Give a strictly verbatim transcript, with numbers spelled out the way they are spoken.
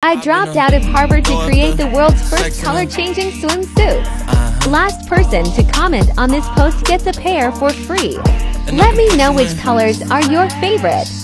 I dropped out of Harvard to create the world's first color-changing swimsuits. Last person to comment on this post gets a pair for free. Let me know which colors are your favorite.